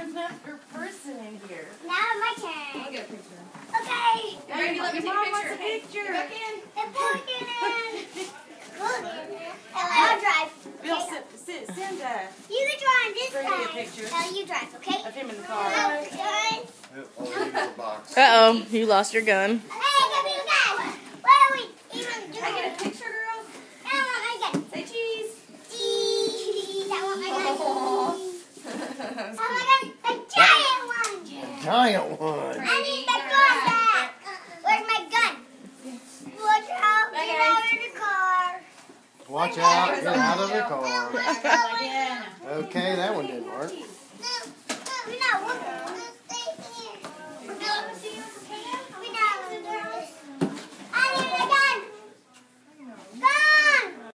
another person in here. Now my turn. I'll get a picture. Okay. Ready? Let me take a picture. Hey, get back in. And plug it in. Plug it in. I'll drive. Bill, Okay. send You can drive this Bring me a side. picture. You drive, okay? of him in the car. Okay. I'll leave you the box. Uh-oh, you lost your gun. Hey, give me the gun. What are we even doing? Can I get a picture, girls? I want my gun. Say cheese. Cheese. I want my gun. Oh. I want my gun. A giant one. Giant one. I need the gun back. Where's my gun? Watch out. Get out of the car. Watch out. Get out of the Oh, car. my God. Again. Okay, that one didn't work. No, no, we're not.